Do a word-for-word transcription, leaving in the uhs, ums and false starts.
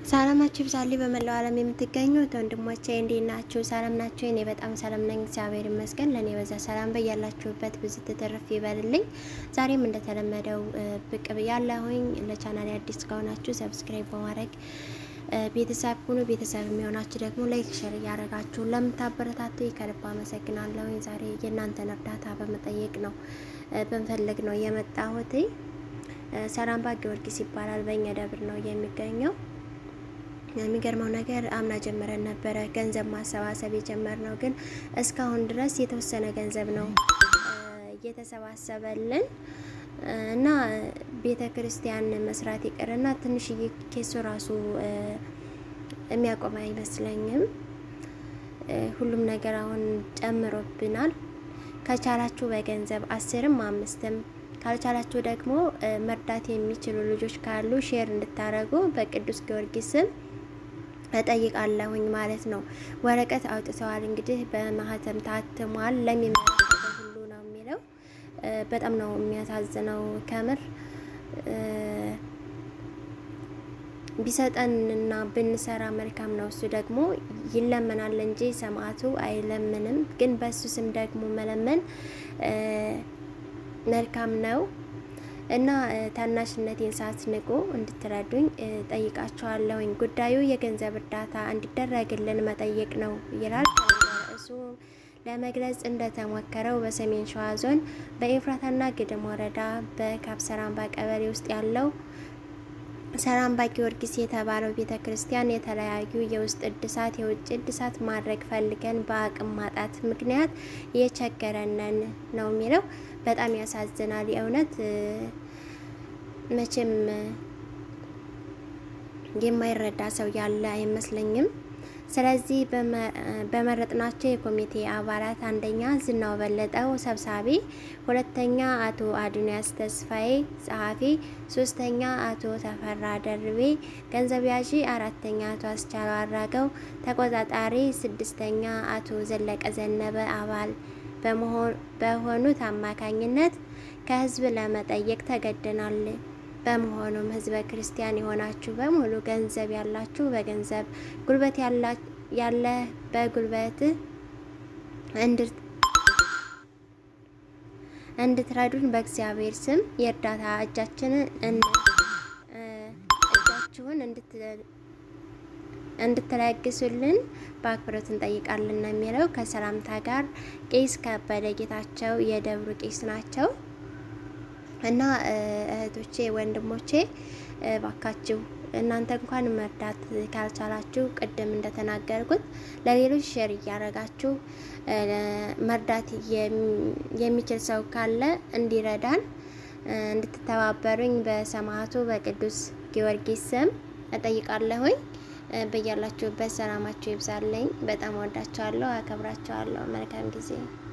ሰላማችሁ ይብዛልኝ በመላው ዓለም የምትገኙት ወንድሞቼ እንዴት ናችሁ? ሰላም ናችሁ? እኔ በጣም ሰላም ነኝ፣ እግዚአብሔር ይመስገን። ለኔ በዛ ሰላም በያላችሁበት ብዙ ተተረፍ ይበልልኝ። ዛሬም እንደተለመደው ብቅ ብያለሁኝ። ለቻናሌ አዲስ ከሆናችሁ ሰብስክራይብ በማድረግ ቤተሰብ ሁኑ። ቤተሰብ የሚሆናችሁ ደግሞ ላይክ ሼር ያደርጋችሁ ለምታበረታቱ ከልብ አመሰግናለሁ። ዛሬ የእናንተን እርዳታ በመጠየቅ ነው በመፈለግ ነው የመጣሁት። ሰላም ባ ጊዮርጊስ ይባላል። በእኛ ደብር ነው የሚገኘው። የሚገርመው ነገር አምና ጀመረን ነበረ ገንዘብ ማሰባሰብ የጀመርነው፣ ግን እስካሁን ድረስ የተወሰነ ገንዘብ ነው እየተሰባሰበልን እና ቤተክርስቲያን መስራት ይቀርና ትንሽዬ ኬሱ ራሱ የሚያቆም አይመስለኝም። ሁሉም ነገር አሁን ጨምሮብናል። ከቻላችሁ በገንዘብ አስርም አምስትም ካልቻላችሁ ደግሞ መርዳት የሚችሉ ልጆች ካሉ ሼር እንድታረጉ በቅዱስ ጊዮርጊስ ስም እጠይቃለሁኝ ማለት ነው። ወረቀት አውጥተዋል እንግዲህ በማህተም ታትሟል። ለሚመለከተው ሁሉ ነው የሚለው። በጣም ነው የሚያሳዝነው ከምር። ቢሰጠንና ብንሰራ መልካም ነው። እሱ ደግሞ ይለመናል እንጂ ሰማዕቱ አይለምንም። ግን በሱ ስም ደግሞ መለመን መልካም ነው እና ታናሽነቴን ሳትንቁ እንድትረዱኝ ጠይቃችኋለሁኝ። ጉዳዩ የገንዘብ እርዳታ እንዲደረግልን መጠየቅ ነው ይላል። እሱ ለመግለጽ እንደተሞከረው በሰሜን ሸዋ ዞን በኤፍራታና ግድም ወረዳ በካብሰራምባ ቀበሌ ውስጥ ያለው ሰላምባ ጊዮርጊስ የተባለው ቤተክርስቲያን የተለያዩ የውስጥ እድሳት የውጭ እድሳት ማድረግ ፈልገን በአቅም ማጣት ምክንያት የቸገረነን ነው የሚለው። በጣም ያሳዝናል። የእውነት መቼም የማይረዳ ሰው ያለ አይመስለኝም። ስለዚህ በመረጥናቸው የኮሚቴ አባላት አንደኛ ዝናው በለጠው ሰብሳቢ፣ ሁለተኛ አቶ አዱንያስ ተስፋዬ ጸሐፊ፣ ሶስተኛ አቶ ተፈራ ደርቤ ገንዘብ ያዢ፣ አራተኛ አቶ አስቻለው አራገው ተቆጣጣሪ፣ ስድስተኛ አቶ ዘለቀ ዘነበ አባል በሆኑት አማካኝነት ከህዝብ ለመጠየቅ ተገደናል። በመሆኑም ህዝበ ክርስቲያን የሆናችሁ በሙሉ ገንዘብ ያላችሁ በገንዘብ ጉልበት ያለ በጉልበት እንድትረዱን በእግዚአብሔር ስም የእርዳታ እጃችንን እጃችሁን እንድትለግሱልን በአክብሮት እንጠይቃለን ነው የሚለው። ከሰላምታ ጋር ቄስ ከበደ ጌታቸው የደብሩ ቄስ ናቸው። እና እህቶቼ ወንድሞቼ ባካችሁ እናንተ እንኳን መርዳት ካልቻላችሁ ቅድም እንደተናገርኩት ለሌሎች ሼር እያረጋችሁ መርዳት የሚችል ሰው ካለ እንዲረዳን እንድትተባበሩኝ በሰማዕቱ በቅዱስ ጊዮርጊስ ስም እጠይቃለሁኝ። በያላችሁበት ሰላማችሁ ይብዛልኝ። በጣም ወዳችኋለሁ፣ አከብራችኋለሁ። መልካም ጊዜ